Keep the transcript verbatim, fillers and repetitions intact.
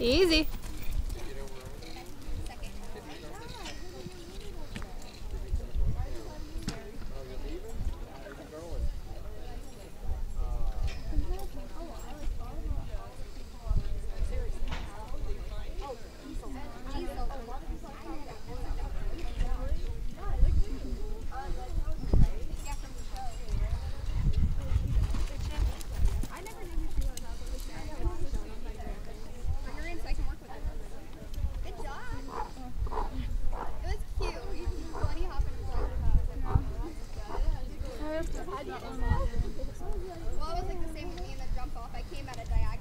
Easy. Well, it was like the same with me in the jump off. I came at a diagonal.